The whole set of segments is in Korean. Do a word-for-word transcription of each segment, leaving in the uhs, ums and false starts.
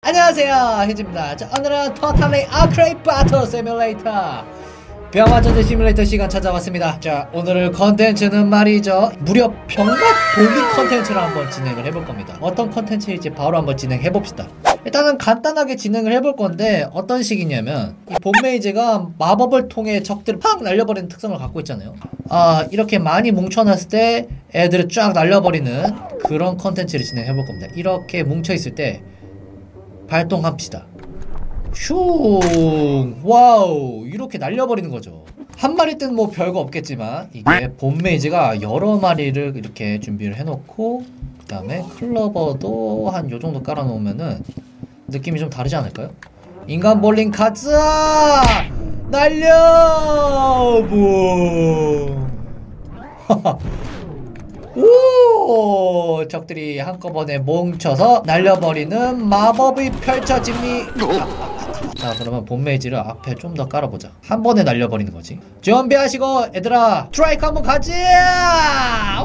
안녕하세요, 휴지입니다. 자, 오늘은 토탈리 아크레이트 바틀 시뮬레이터 병화전쟁 시뮬레이터 시간 찾아왔습니다. 자, 오늘 컨텐츠는 말이죠, 무려 병맛 돌리 컨텐츠를 한번 진행을 해볼 겁니다. 어떤 컨텐츠일지 바로 한번 진행해봅시다. 일단은 간단하게 진행을 해볼 건데, 어떤 식이냐면 이 봄메이즈가 마법을 통해 적들을 팍 날려버리는 특성을 갖고 있잖아요. 아, 이렇게 많이 뭉쳐놨을 때 애들을 쫙 날려버리는 그런 컨텐츠를 진행해볼 겁니다. 이렇게 뭉쳐있을 때 발동합시다. 슝! 와우! 이렇게 날려버리는 거죠. 한 마리 때는 뭐 별거 없겠지만, 이게 봄메이즈가 여러 마리를 이렇게 준비를 해놓고, 그 다음에 클로버도 한 요 정도 깔아놓으면은 느낌이 좀 다르지 않을까요? 인간 볼링 가자! 날려! 붕! 오! 적들이 한꺼번에 뭉쳐서 날려버리는 마법이 펼쳐집니다. 자, 그러면 봄메이지를 앞에 좀 더 깔아보자. 한 번에 날려버리는 거지. 준비하시고 얘들아, 스트라이크 한번 가자!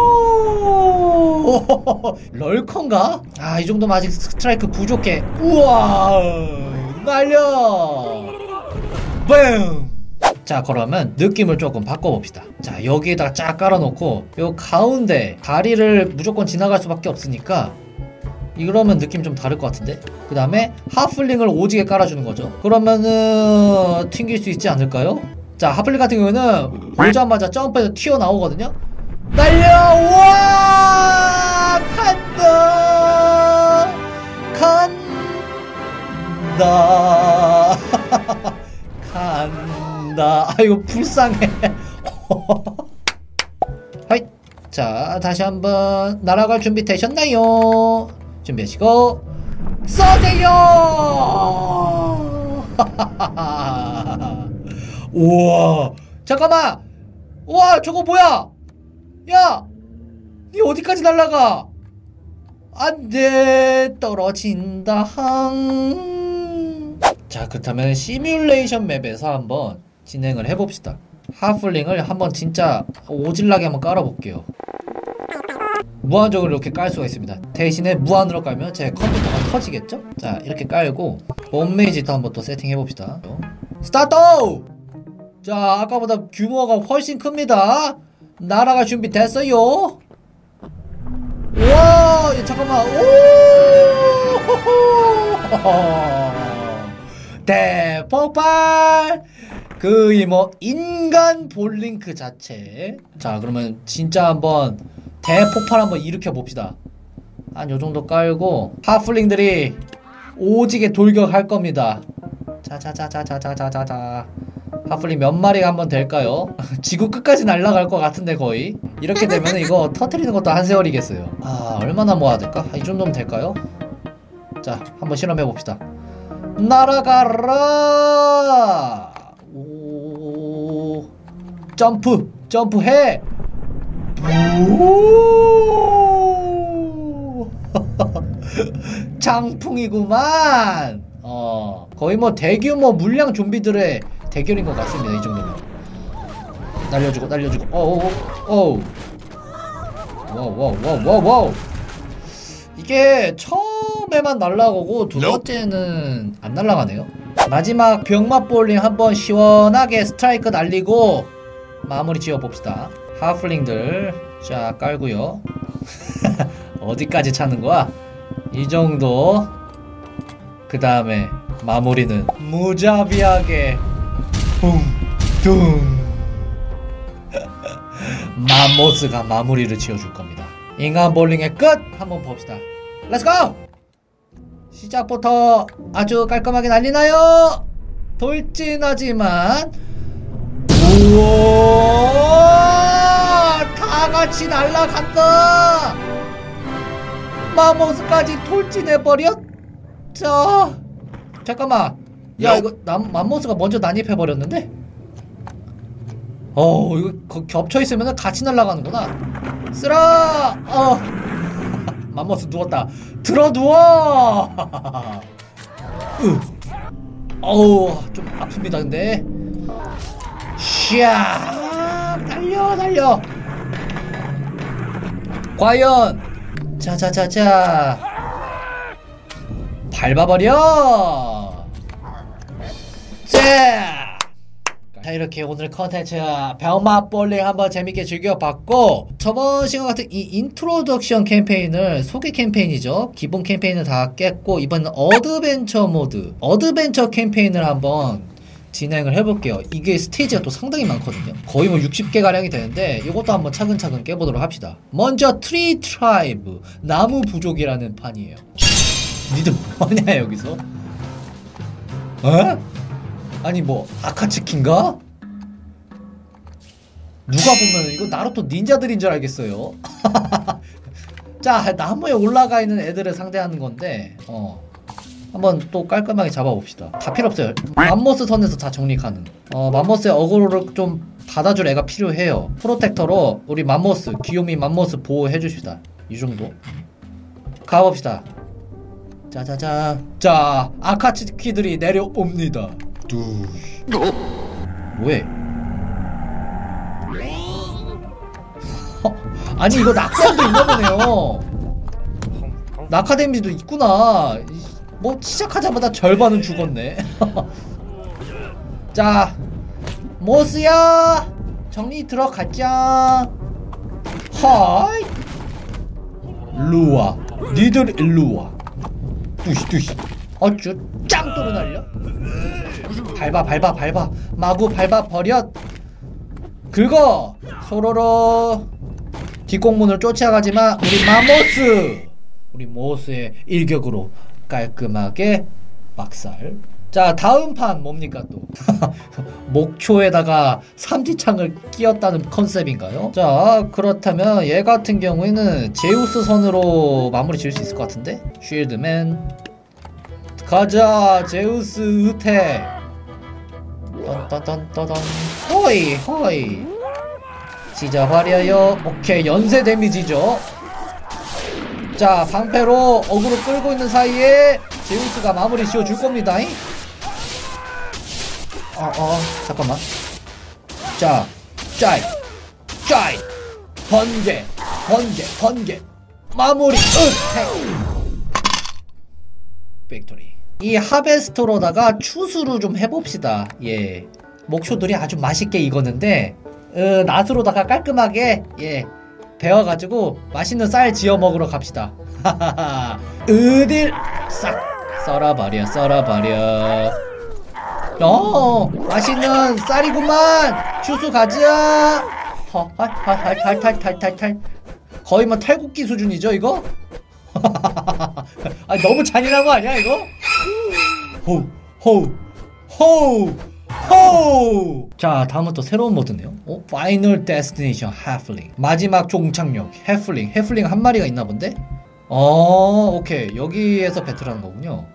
오! 럴컨가? 아, 이 정도면 아직 스트라이크 부족해. 우와! 날려! 뱅! 자, 그러면 느낌을 조금 바꿔봅시다. 자, 여기에다가 쫙 깔아놓고 요 가운데 다리를 무조건 지나갈 수밖에 없으니까 이러면 느낌 좀 다를 것 같은데? 그 다음에 하플링을 오지게 깔아주는 거죠. 그러면은 튕길 수 있지 않을까요? 자, 하플링 같은 경우에는 오자마자 점프해서 튀어나오거든요? 날려! 와! 간다! 간다! 간다. 아이고, 불쌍해. 하이. 자, 다시 한번 날아갈 준비 되셨나요? 준비하시고 쏘세요! 우와, 잠깐만. 우와, 저거 뭐야? 야, 니 어디까지 날아가? 안돼, 떨어진다. 자, 그렇다면 시뮬레이션 맵에서 한번 진행을 해봅시다. 하플링을 한번 진짜 오질나게 한번 깔아볼게요. 무한적으로 이렇게 깔 수가 있습니다. 대신에 무한으로 깔면 제 컴퓨터가 터지겠죠? 자, 이렇게 깔고 봄메이지도 한번 또 세팅해봅시다. 스타트! 자, 아까보다 규모가 훨씬 큽니다. 날아갈 준비 됐어요. 우와, 잠깐만. 오! 대폭발! 거의 뭐 인간 볼링 그 자체. 자, 그러면 진짜 한번 대폭발 한번 일으켜 봅시다. 한 요정도 깔고 하플링들이 오지게 돌격할 겁니다. 자자자자자자자자. 하플링 몇 마리가 한번 될까요? 지구 끝까지 날아갈 것 같은데 거의. 이렇게 되면 이거 터트리는 것도 한 세월이겠어요. 아, 얼마나 모아야 될까? 이 정도면 될까요? 자, 한번 실험해 봅시다. 날아가라! 오, 점프! 점프해! 오! 장풍이구만! 어, 거의 뭐 대규모 물량 좀비들의 대결인 것 같습니다, 이 정도면. 날려주고, 날려주고, 어우, 어우. 와우, 와우, 와우, 와우, 와우. 이게 처음에만 날아가고 두 번째는 안 날아가네요. 마지막 병맛 볼링 한번 시원하게 스트라이크 날리고 마무리 지어봅시다. 하플링들 쫙 깔고요. 어디까지 차는 거야? 이 정도. 그 다음에 마무리는 무자비하게 붕둥. 맘모스가 마무리를 지어줄 겁니다. 인간 볼링의 끝! 한번 봅시다. 렛츠고! 시작부터 아주 깔끔하게 날리나요? 돌진하지만 우와, 다같이 날아간다. 맘모스까지 돌진해버렸. 자, 잠깐만. 야, 이거 남, 맘모스가 먼저 난입해버렸는데? 어, 이거 겹쳐있으면 같이 날아가는구나. 쓰라! 어. 맘모스 누웠다. 들어 누워! 으. 어우, 좀 아픕니다, 근데. 샤! 달려, 달려! 과연! 자자자자! 밟아버려. 자, 자 이렇게 오늘 컨텐츠 병맛 볼링 한번 재밌게 즐겨봤고, 저번 시간 같은 이 인트로덕션 캠페인을, 소개 캠페인이죠, 기본 캠페인을 다 깼고, 이번엔 어드벤처 모드, 어드벤처 캠페인을 한번 진행을 해볼게요. 이게 스테이지가 또 상당히 많거든요. 거의 뭐 육십 개 가량이 되는데 이것도 한번 차근차근 깨보도록 합시다. 먼저 트리 트라이브, 나무 부족이라는 판이에요. 니들 뭐냐 여기서? 어? 아니 뭐 아카츠키인가? 누가 보면 이거 나루토 닌자들인 줄 알겠어요. 자, 나무에 올라가 있는 애들을 상대하는 건데, 어 한번 또 깔끔하게 잡아봅시다. 다 필요 없어요. 맘모스 선에서 다 정리 가능. 어 맘모스의 어그로를 좀 받아줄 애가 필요해요. 프로텍터로 우리 맘모스, 귀요미 맘모스 보호해 줍시다. 이 정도 가봅시다. 짜자자. 자, 아카츠키들이 내려옵니다. 뚜. 뭐해? 아니 이거 낙사도 있나보네요. 낙하 데미지도 있구나. 뭐 시작하자마자 절반은 죽었네. 자, 모스야 정리 들어가자. 하이 일루와, 니들 일루와. 뚜시 뚜시. 어쭈 짱또로 날려. 밟아 밟아 밟아 마구 밟아 버려. 긁어. 소로로. 뒷공문을 쫓아가지만 우리 마모스, 우리 모스의 일격으로 깔끔하게 막살. 자, 다음 판 뭡니까 또? 목초에다가 삼지창을 끼웠다는 컨셉인가요? 자, 그렇다면 얘 같은 경우에는 제우스 선으로 마무리 지을 수 있을 것 같은데? 쉴드맨 가자. 제우스 의태. 딴딴딴딴. 호이 호이. 시작 화려요. 오케이, 연쇄 데미지죠. 자, 방패로 어그로 끌고 있는 사이에 제우스가 마무리 지어줄 겁니다. 어, 어, 잠깐만. 자, 짜이, 짜이, 번개, 번개, 번개, 마무리, 으, 빅토리. 이 하베스터로다가 추수를 좀 해봅시다. 예, 목초들이 아주 맛있게 익었는데, 으, 낫으로다가 깔끔하게, 예, 베어가지고 맛있는 쌀 지어 먹으러 갑시다. 하하하. 어딜 싹 썰어버려 썰어버려. 어, 맛있는 쌀이구만. 추수 가자. 헐헐헐헐헐헐헐. 거의 뭐 탈곡기 수준이죠 이거? 아, 너무 잔인한 거 아니야 이거? 호우 호우 호우 호우. 자, 다음은 또 새로운 모드네요. 어? 파이널 데스티네이션 해플링. 마지막 종착역 해플링. 해플링 한 마리가 있나 본데? 어, 오케이. 여기에서 배틀하는 거군요.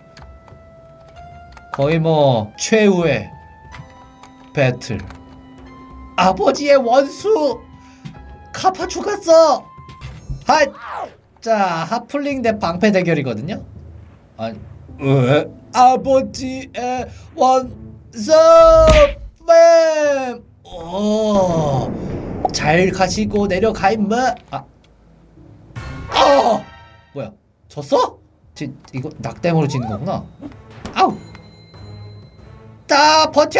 거의 뭐 최후의 배틀. 아버지의 원수 카파 죽었어. 하. 자, 하플링 대 방패 대결이거든요. 아니, 왜? 아버지의 원수 뱀. 오, 잘 가시고 내려가 임마. 아, 아, 뭐야? 졌어? 지, 이거 낙댐으로 지는 거구나. 아우. 다 버텨!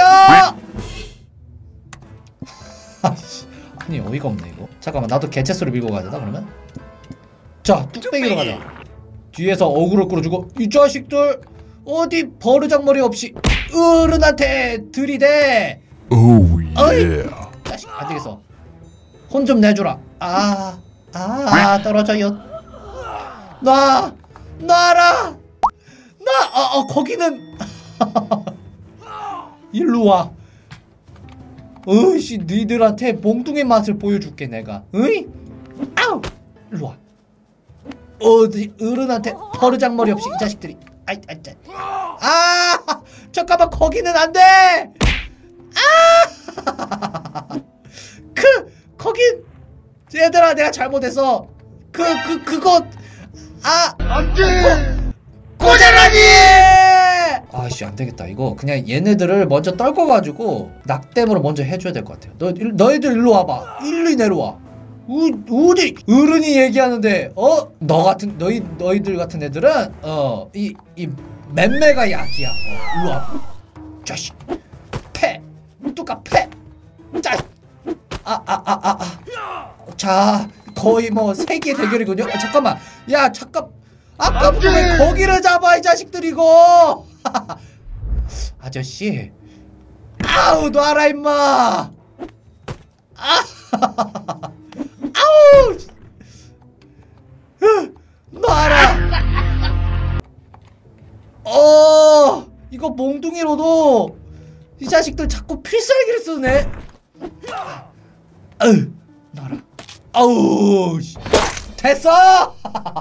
아니 어이가 없네 이거. 잠깐만, 나도 개체수를 밀고 가야 되나 그러면? 자, 뚝배기로 가자. 뒤에서 어그로 끌어주고. 이 자식들 어디 버르장머리 없이 어른한테 들이대. 어이, 자식 안되겠어. 혼 좀 내주라. 아, 아, 떨어져요. 놔, 놔라. 나, 어, 어, 거기는. 일로와. 어이씨, 니들한테 몽둥이 맛을 보여줄게 내가. 으이? 아우! 일로와. 어디 어른한테 버르장머리 없이 이 자식들이. 아이, 아이, 아이. 아! 잠깐만, 거기는 안 돼! 아! 그, 거긴, 얘들아, 내가 잘못했어. 그, 그, 그거, 아! 안 돼! 고자라니! 아씨, 안 되겠다. 이거 그냥 얘네들을 먼저 떨궈가지고 낙댐으로 먼저 해줘야 될 것 같아요. 너, 너희들 일로 와봐. 일리 내려와. 우, 우리 어른이 얘기하는데 어? 너 같은 너희 너희들 같은 애들은 어 이 이 맴매가 약이야. 어, 일로 와. 자식. 패. 뚜까 패. 자식. 아 아 아 아 아. 자, 거의 뭐 세계 대결이군요. 아, 잠깐만. 야, 잠깐. 아까부터 왜 거기를 잡아 이 자식들 이거. 아저씨. 아우, 놔라 임마. 아. 아우! 놔라! 어! 이거 몽둥이로도 이 자식들 자꾸 필살기를 쓰네. 아우! 놔라. 아우! 됐어!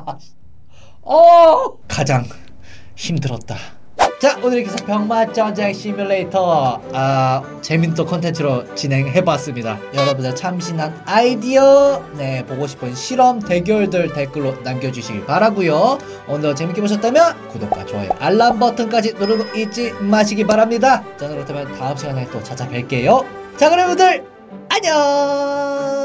어! 가장 힘들었다. 자, 오늘 이렇게 해서 병맛전쟁 시뮬레이터 아 재밌는 컨텐츠로 진행해봤습니다. 여러분들 참신한 아이디어 네 보고 싶은 실험 대결들 댓글로 남겨주시길 바라고요. 오늘 재밌게 보셨다면 구독과 좋아요 알람 버튼까지 누르고 잊지 마시기 바랍니다. 자, 그렇다면 다음 시간에 또 찾아뵐게요. 자, 그럼 여러분들 안녕.